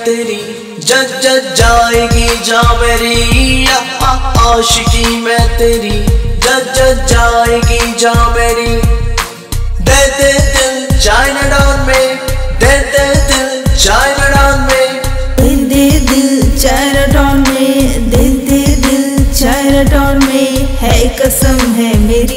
तेरी, जज जाएगी जा मेरी आशिकी में तेरी, जज जाएगी जा मेरी। दे दे दिल चाइना डाउन में, दे दे दिल चाइना डाउन में, दे दे दिल चाइना डाउन में, दे दे दिल चाइना डाउन में, है कसम है मेरी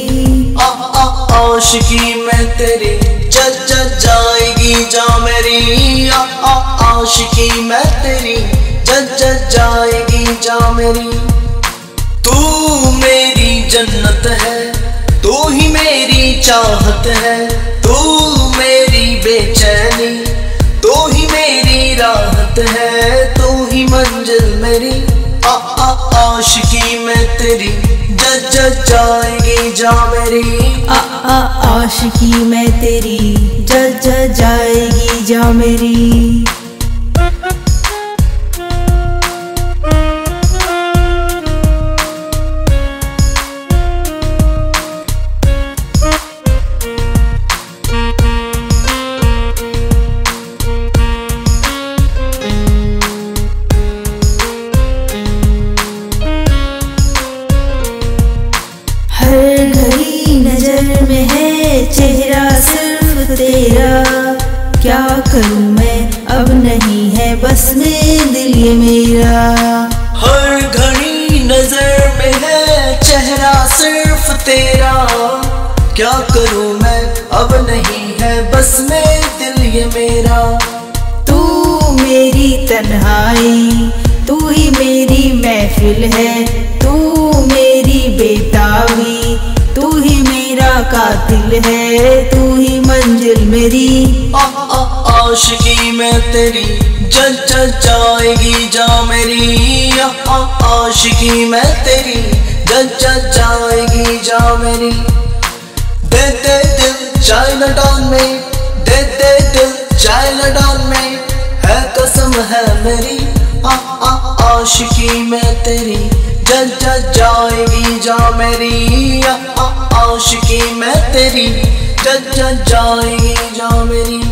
आशिकी में तेरी, जज जाएगी जा मेरी आशिकी में तेरी, जज जाएगी जा मेरी। तू मेरी जन्नत है, तू ही मेरी चाहत है, तू मेरी बेचैनी, तू ही मेरी राहत है, तू ही मंजिल मेरी आशिकी में तेरी, जज जाएगी जा मेरी आशिकी में तेरी, जज जाएगी जा मेरी। हर घड़ी नजर में है चेहरा सिर्फ तेरा, क्या करूं मैं अब नहीं है बस में दिल ये मेरा। हर घड़ी नजर में है चेहरा सिर्फ तेरा, क्या करूं मैं अब नहीं है बस में दिल ये मेरा। तू मेरी तन्हाई, तू ही मेरी महफिल है, तू मेरी बेताबी, तू ही मेरा कातिल है, तू ही मंजिल मेरी आशिकी में तेरी, जज जाएगी जा मेरी आशिकी में तेरी, जज जाएगी जा मेरी। दे दे दिल चाइना डाउन में, दे दे दिल चाइना डाउन में, है कसम है मेरी आशिकी में तेरी, जज जाएगी जा मेरी आशिकी में तेरी, जज जाएगी जा मेरी।